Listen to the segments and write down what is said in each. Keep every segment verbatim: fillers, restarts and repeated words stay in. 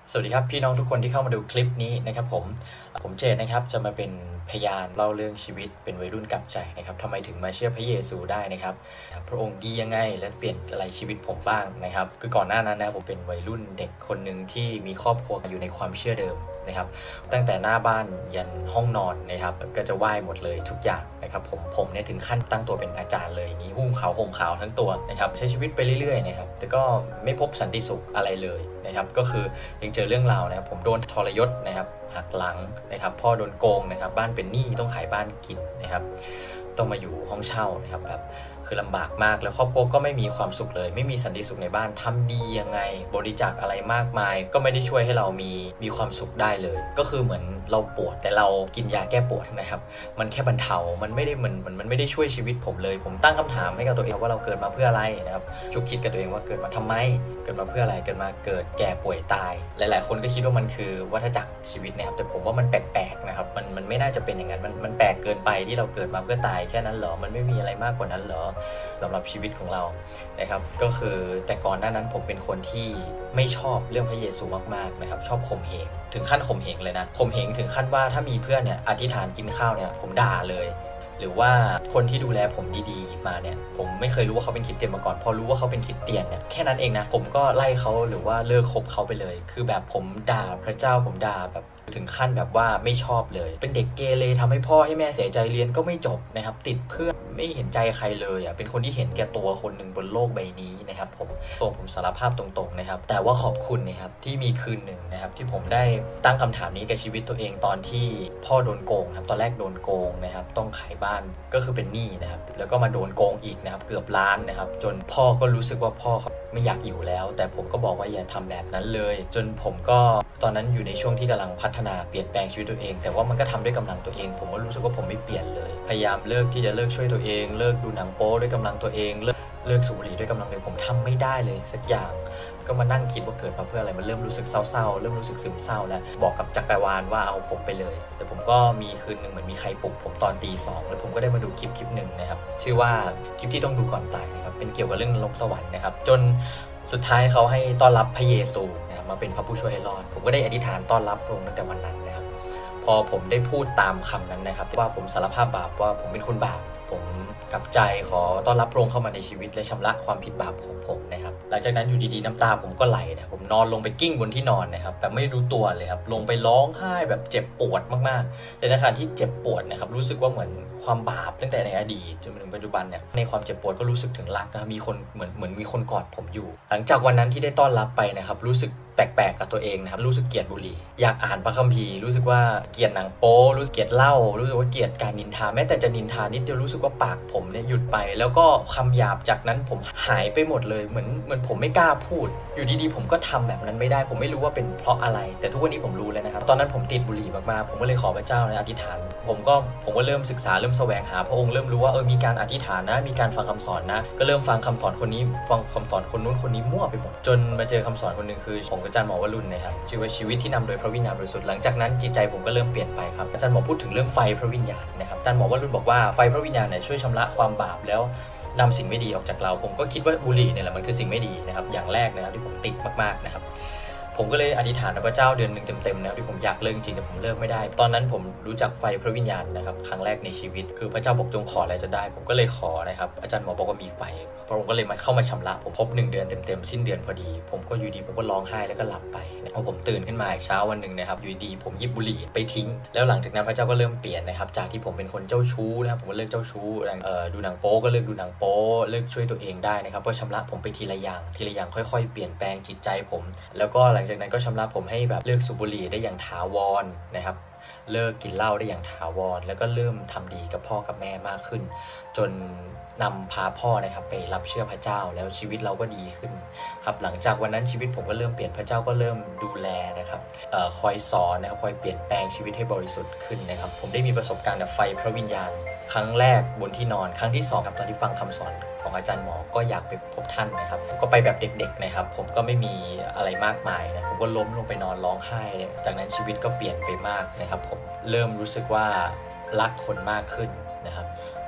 สวัสดีครับพี่น้องทุกคนที่เข้ามาดูคลิปนี้นะครับผมผมเจตนะครับจะมาเป็นพยานเล่าเรื่องชีวิตเป็นวัยรุ่นกลับใจนะครับทำไมถึงมาเชื่อพระเยซูได้นะครับพระองค์ดียังไงและเปลี่ยนอะไรชีวิตผมบ้างนะครับคือก่อนหน้านั้นนะผมเป็นวัยรุ่นเด็กคนหนึ่งที่มีครอบครัวอยู่ในความเชื่อเดิมนะครับตั้งแต่หน้าบ้านยันห้องนอนนะครับก็จะไหว้หมดเลยทุกอย่างนะครับผมผมเนี่ยถึงขั้นตั้งตัวเป็นอาจารย์เลยนี้หุ้มขาวห่มขาวทั้งตัวนะครับใช้ชีวิตไปเรื่อยๆนะครับแต่ก็ไม่พบสันติสุขอะไรเลยนะครับก็คือยังเจอเรื่องราวนะครับผมโดนทรยศนะครับหักหลังนะครับพ่อโดนโกงนะครับบ้านเป็นหนี้ต้องขายบ้านกินนะครับต้องมาอยู่ห้องเช่านะครับแบบคือลำบากมากแล้วครอบครัวก็ไม่มีความสุขเลยไม่มีสันติสุขในบ้านทำดียังไงบริจาคอะไรมากมายก็ไม่ได้ช่วยให้เรามีมีความสุขได้เลยก็คือเหมือนเราปวดแต่เรากินยาแก้ปวดนะครับมันแค่บรรเทามันไม่ได้มันมันมันไม่ได้ช่วยชีวิตผมเลยผมตั้งคำถามให้กับตัวเองว่าเราเกิดมาเพื่ออะไรนะครับชุกคิดกับตัวเองว่าเกิดมาทำไมเกิดมาเพื่ออะไรเกิดมาเกิดแก่ป่วยตายหลายๆคนก็คิดว่ามันคือวัฏจักรชีวิตนะครับแต่ผมว่ามันแปลกๆนะครับมันมันไม่น่าจะเป็นอย่างนั้นมันมันแปลกเกินไปที่เราเกิดมาเพื่อตายแค่นั้นเหรอมันไม่มีอะไรมากกว่านั้นเหรอสำหรับชีวิตของเรานะครับก็คือแต่ก่อนหน้านั้นผมเป็นคนที่ไม่ชอบเรื่องพระเยซูมากๆนะครับชอบข่มเหงถึงขั้นข่มเหงเลยนะข่มเหงถึงขั้นว่าถ้ามีเพื่อนเนี่ยอธิษฐานกินข้าวเนี่ยผมด่าเลยหรือว่าคนที่ดูแลผมดีๆมาเนี่ยผมไม่เคยรู้ว่าเขาเป็นคริสเตียนมาก่อนพอรู้ว่าเขาเป็นคริสเตียนเนี่ยแค่นั้นเองนะผมก็ไล่เขาหรือว่าเลิกคบเขาไปเลยคือแบบผมด่าพระเจ้าผมด่าแบบถึงขั้นแบบว่าไม่ชอบเลยเป็นเด็กเกเรทำให้พ่อให้แม่เสียใจเรียนก็ไม่จบนะครับติดเพื่อนไม่เห็นใจใครเลยอ่ะเป็นคนที่เห็นแก่ตัวคนหนึ่งบนโลกใบนี้นะครับผมตัวผมสารภาพตรงๆนะครับแต่ว่าขอบคุณนะครับที่มีคืนหนึ่งนะครับที่ผมได้ตั้งคำถามนี้กับชีวิตตัวเองตอนที่พ่อโดนโกงครับตอนแรกโดนโกงนะครับต้องขายบ้านก็คือเป็นหนี้นะครับแล้วก็มาโดนโกงอีกนะครับเกือบล้านนะครับจนพ่อก็รู้สึกว่าพ่อเขาไม่อยากอยู่แล้วแต่ผมก็บอกว่าอย่าทำแบบนั้นเลยจนผมก็ตอนนั้นอยู่ในช่วงที่กำลังพัฒนาเปลี่ยนแปลงชีวิตตัวเองแต่ว่ามันก็ทำด้วยกำลังตัวเองผมก็รู้สึกว่าผมไม่เปลี่ยนเลยพยายามเลิกที่จะเลิกช่วยตัวเองเลิกดูหนังโป๊ด้วยกำลังตัวเองเลิกเลิกสูบบุหรี่ด้วยกำลังตัวเองผมทำไม่ได้เลยสักอย่างก็มานั่งคิดว่าเกิดมาเพื่ออะไรมันเริ่มรู้สึกเศร้าๆเริ่มรู้สึกซึมเศร้าแล้วบอกกับจักรวาลว่าเอาผมไปเลยแต่ผมก็มีคืนหนึ่งเหมือนมีใครปลุกผมตอนตีสองแล้วผมก็ได้มาดูคลิปคลิปหนึ่งนะครับชื่อว่าคลิปที่ต้องดูก่อนตายนะครับเป็นเกี่ยวกับเรื่องนรกสวรรค์นะครับจนสุดท้ายเขาให้ต้อนรับพระเยซูนะครับมาเป็นพระผู้ช่วยให้รอดผมก็ได้อธิษฐานต้อนรับพระองค์ตั้งแต่วันนั้นนะครับพอผมได้พูดตามคำนั้นนะครับว่าผมสารภาพบาปว่าผมเป็นคนบาปผมกลับใจขอต้อนรับพระองค์เข้ามาในชีวิตและชำระความผิดบาปของผมนะครับหลังจากนั้นอยู่ดีๆน้ำตาผมก็ไหลนะผมนอนลงไปกิ้งบนที่นอนนะครับแบบไม่รู้ตัวเลยครับลงไปร้องไห้แบบเจ็บปวดมากๆแต่ในขณะที่เจ็บปวดนะครับรู้สึกว่าเหมือนความบาปตั้งแต่ในอดีตจนถึงปัจจุบันเนี่ยในความเจ็บปวดก็รู้สึกถึงรักนะมีคนเหมือนเหมือนมีคนกอดผมอยู่หลังจากวันนั้นที่ได้ต้อนรับไปนะครับรู้สึกแปลกๆกับตัวเองนะครับรู้สึกเกลียดบุหรี่อยากอ่านพระคัมภีร์รู้สึกว่าเกลียดหนังโป๊รู้สึกเกลียดเหล้ารู้สึกว่าเกลียดการนินทาแม้แต่จะนินทานิดเดียวรู้สึกว่าปากผมเนี่ยหยุดไปแล้วก็คำหยาบจากนั้นผมหายไปหมดเลยเหมือนเหมือนผมไม่กล้าพูดอยู่ดีๆผมก็ทำแบบนั้นไม่ได้ผมไม่รู้ว่าเป็นเพราะอะไรแต่ทุกวันนี้ผมรู้แล้วนะครับตอนนั้นผมติดบุหรี่มากๆผมก็เลยขอพระเจ้าในอธิษฐานผมก็ผมก็เริ่มศึกษาเริ่มแสวงหาพระองค์เริ่มรู้ว่าเออมีการอธิษฐานนะมีการฟังคำสอนนะก็เริ่มฟังคำสอนคนนี้ฟังคำสอนคนนู้นคนนี้มั่วไปหมดจนมาเจอคำสอนคนนึงคือของอาจารย์หมอวรุณนะครับชื่อว่าชีวิตที่นำโดยพระวิญญาณบริสุทธิ์หลังจากนั้นจิตใจผมก็เริ่มเปลี่ยนไปครับอาจารย์หมอพูดถึงเรื่องไฟพระวิญญาณนะครับอาจารย์หมอวรุณบอกว่าไฟพระวิญญาณเนี่ยช่วยชำระความบาปแล้วนำสิ่งไม่ดีออกจากเราผมก็คิดว่าบุหรี่เนี่ยแหละมันคือสิ่งไม่ดีนะครับอย่างแรกนะครับที่ผมติดมากๆนะครับผมก็เลยอธิษฐานกับพระเจ้าเดือนหนึ่งเต็มๆนะครับที่ผมอยากเลิกจริงแต่ผมเลิกไม่ได้ตอนนั้นผมรู้จักไฟพระวิญญาณนะครับครั้งแรกในชีวิตคือพระเจ้าบอกจงขออะไรจะได้ผมก็เลยขอนะครับอาจารย์หมอบอกว่ามีไฟพระองค์ก็เลยมาเข้ามาชำระผมครบหนึ่งเดือนเต็มๆสิ้นเดือนพอดีผมก็อยู่ดีผมก็ร้องไห้แล้วก็หลับไปพอผมตื่นขึ้นมาอีกเช้าวันหนึ่งนะครับอยู่ดีผมหยิบบุหรี่ไปทิ้งแล้วหลังจากนั้นพระเจ้าก็เริ่มเปลี่ยนนะครับจากที่ผมเป็นคนเจ้าชู้นะครับผมก็เลิกเจ้าชู้เอ่อดูหนังโป๊ก็เลิกดูหนังโป๊เลิกช่วยตัวเองได้นะครับก็ชำระผมไปทีละอย่างทีละอย่างค่อยๆเปลี่ยนแปลงจิตใจผมแล้วก็หลังจากนั้นก็ชำระผมให้แบบเลิกสูบบุหรี่ได้อย่างถาวรนะครับเลิกกินเหล้าได้อย่างถาวรแล้วก็เริ่มทำดีกับพ่อกับแม่มากขึ้นจนนำพาพ่อนะครับไปรับเชื่อพระเจ้าแล้วชีวิตเราก็ดีขึ้นครับหลังจากวันนั้นชีวิตผมก็เริ่มเปลี่ยนพระเจ้าก็เริ่มดูแลนะครับเอ่อคอยสอนนะครับคอยเปลี่ยนแปลงชีวิตให้บริสุทธิ์ขึ้นนะครับผมได้มีประสบการณ์กับไฟพระวิญญาณครั้งแรกบนที่นอนครั้งที่สองกับตอนที่ฟังคำสอนของอาจารย์หมอก็อยากไปพบท่านนะครับก็ไปแบบเด็กๆนะครับผมก็ไม่มีอะไรมากมายนะผมก็ล้มลงไปนอนร้องไห้จากนั้นชีวิตก็เปลี่ยนไปมากนะครับผมเริ่มรู้สึกว่ารักคนมากขึ้นนะครับ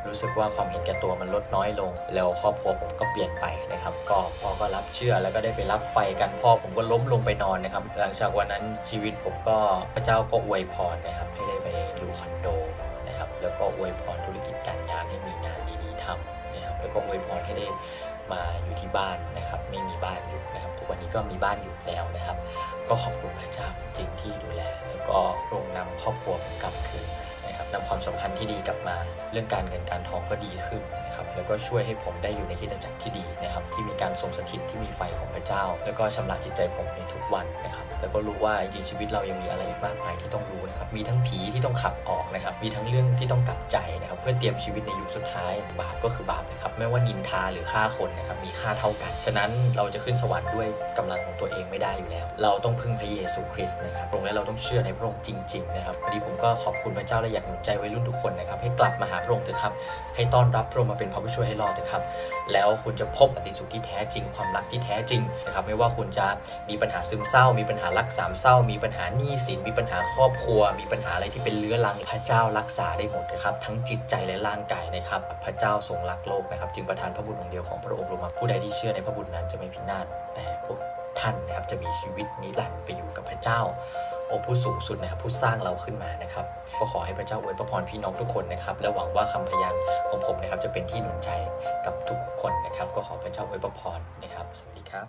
รู้สึกว่าความเห็นแก่ตัวมันลดน้อยลงแล้วครอบครัวผมก็เปลี่ยนไปนะครับก็พ่อก็รับเชื่อแล้วก็ได้ไปรับไฟกันพ่อผมก็ล้มลงไปนอนนะครับหลังจากวันนั้นชีวิตผมก็พระเจ้าก็อวยพรนะครับให้ได้ไปอยู่คอนโดนะครับแล้วก็อวยพรธุรกิจการงานให้มีงานดีๆทำนะครับแล้วก็อวยพรให้ได้มาอยู่ที่บ้านนะครับไม่มีบ้านอยู่นะครับทุกวันนี้ก็มีบ้านอยู่แล้วนะครับก็ขอบคุณพระเจ้าจริงที่ดูแลแล้วก็ลงนำครอบครัวผมกลับคืนนะครับนำความสัมพันธ์ที่ดีกลับมาเรื่องการเงินการทองก็ดีขึ้นนะครับแล้วก็ช่วยให้ผมได้อยู่ในคริสตจักรที่ดีนะครับที่มีการทรงสถิตที่มีไฟของพระเจ้าแล้วก็ชำระจิตใจผมในทุกวันนะครับแล้วก็รู้ว่าจริงชีวิตเรายังมีอะไรอีกมากมายที่ต้องรู้นะครับมีทั้งผีที่ต้องขับออกนะครับมีทั้งเรื่องที่ต้องกลับใจนะครับเพื่อเตรียมชีวิตในยุคสุดท้ายบาปก็คือบาปนะครับไม่ว่านินทาหรือฆ่าคนนะครับมีค่าเท่ากันฉะนั้นเราจะขึ้นสวรรค์ด้วยกำลังของตัวเองไม่ได้อยู่แล้วเราต้องพึ่งพระเยซูคริสต์นะครับตรงนี้เราต้องเชื่อในพระองค์จริงๆนะครับวันนี้ผมก็ขอบคุณพระเจ้าและอยากหนุนใจวัยรุ่นทุกคนนะครับให้กลับมาหาพระองค์เถอะครับให้ต้อนรับพระองค์มาเป็นพระผู้ช่วยให้รอดเถอะครับแล้วคุณจะพบสันติสุขที่แท้จริงความรักที่แท้จริงนะครับไม่ว่าคุณจะมีปัญหาซึมเศร้ามีปัญหารักสามเศร้ามีปัญหาหนี้สินมีปัญหาครอบครัวมีปัญหาอะไรที่เป็นเรื้อรังพระเจ้ารักษาได้หมดนะครับทั้งจิตใจและร่างกายนะครับพระเจ้าทรงรักโลกนะครับจึงประทานพระบุตรองค์เดียวของพระองค์ลงมาผู้ใดที่เชื่อในพระบุตรนั้นจะไม่พินาศแต่พวกท่านนะครับจะมีชีวิตนิรันดร์ไปอยู่กับพระเจ้าองค์ผู้สูงสุดนะครับผู้สร้างเราขึ้นมานะครับก็ขอให้พระเจ้าอวยพรพี่น้องทุกคนนะครับและหวังว่าคำพยานของผมนะครับจะเป็นที่หนุนใจกับทุกคนนะครับก็ขอพระเจ้าอวยพรนะครับสวัสดีครับ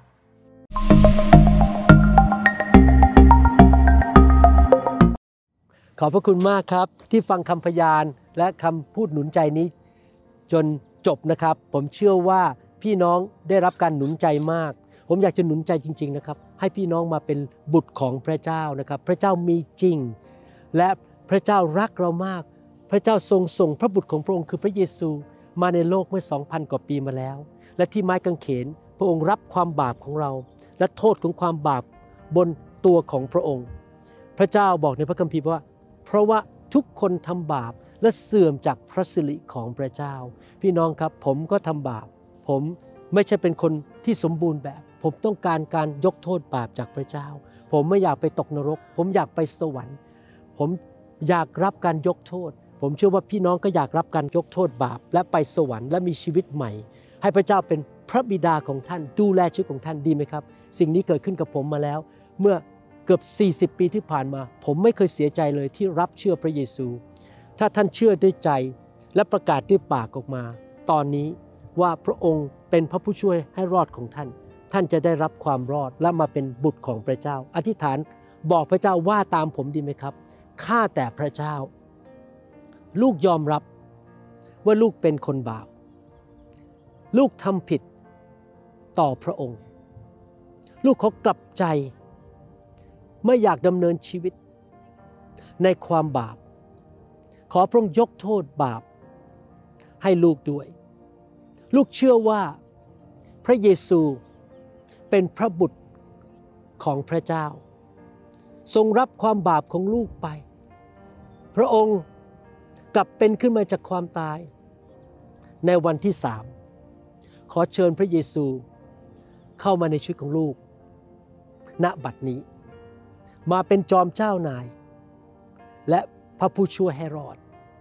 ขอบพระคุณมากครับที่ฟังคำพยานและคำพูดหนุนใจนี้จนจบนะครับผมเชื่อว่าพี่น้องได้รับการหนุนใจมากผมอยากจะหนุนใจจริงๆนะครับให้พี่น้องมาเป็นบุตรของพระเจ้านะครับพระเจ้ามีจริงและพระเจ้ารักเรามากพระเจ้าทรงส่งพระบุตรของพระองค์คือพระเยซูมาในโลกเมื่อ สองพัน กว่าปีมาแล้วและที่ไม้กางเขนพระองค์รับความบาปของเราและโทษของความบาปบนตัวของพระองค์พระเจ้าบอกในพระคัมภีร์ว่าเพราะว่าทุกคนทำบาปและเสื่อมจากพระสิริของพระเจ้าพี่น้องครับผมก็ทำบาปผมไม่ใช่เป็นคนที่สมบูรณ์แบบผมต้องการการยกโทษบาปจากพระเจ้าผมไม่อยากไปตกนรกผมอยากไปสวรรค์ผมอยากรับการยกโทษผมเชื่อว่าพี่น้องก็อยากรับการยกโทษบาปและไปสวรรค์และมีชีวิตใหม่ให้พระเจ้าเป็นพระบิดาของท่านดูแลชีวิตของท่านดีไหมครับสิ่งนี้เกิดขึ้นกับผมมาแล้วเมื่อเกือบสี่สิบปีที่ผ่านมาผมไม่เคยเสียใจเลยที่รับเชื่อพระเยซูถ้าท่านเชื่อด้วยใจและประกาศด้วยปากออกมาตอนนี้ว่าพระองค์เป็นพระผู้ช่วยให้รอดของท่านท่านจะได้รับความรอดและมาเป็นบุตรของพระเจ้าอธิษฐานบอกพระเจ้าว่าตามผมดีไหมครับข้าแต่พระเจ้าลูกยอมรับว่าลูกเป็นคนบาปลูกทำผิดต่อพระองค์ลูกขอกลับใจไม่อยากดำเนินชีวิตในความบาปขอพระองค์ยกโทษบาปให้ลูกด้วยลูกเชื่อว่าพระเยซูเป็นพระบุตรของพระเจ้าทรงรับความบาปของลูกไปพระองค์กลับเป็นขึ้นมาจากความตายในวันที่สามขอเชิญพระเยซูเข้ามาในชีวิตของลูกณบัดนี้มาเป็นจอมเจ้านายและพระผู้ช่วยให้รอด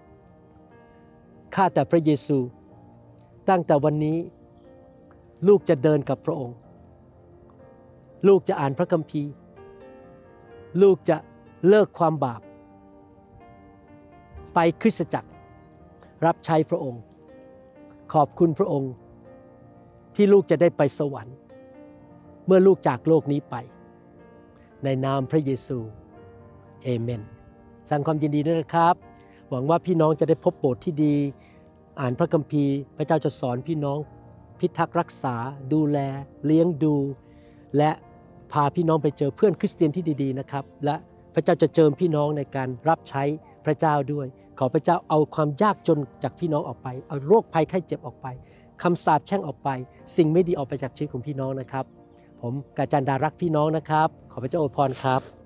ข้าแต่พระเยซูตั้งแต่วันนี้ลูกจะเดินกับพระองค์ลูกจะอ่านพระคัมภีร์ลูกจะเลิกความบาปไปคริสตจักรรับใช้พระองค์ขอบคุณพระองค์ที่ลูกจะได้ไปสวรรค์เมื่อลูกจากโลกนี้ไปในนามพระเยซูเอเมนแสดงความยินดีด้วยนะครับหวังว่าพี่น้องจะได้พบโบสถ์ที่ดีอ่านพระคัมภีร์พระเจ้าจะสอนพี่น้องพิทักษ์รักษาดูแลเลี้ยงดูและพาพี่น้องไปเจอเพื่อนคริสเตียนที่ดีๆนะครับและพระเจ้าจะเจิมพี่น้องในการรับใช้พระเจ้าด้วยขอพระเจ้าเอาความยากจนจากพี่น้องออกไปเอาโรคภัยไข้เจ็บออกไปคำสาปแช่งออกไปสิ่งไม่ดีออกไปจากชีวิตของพี่น้องนะครับผมกาจันดารักพี่น้องนะครับขอพระเจ้าอวยพรครับ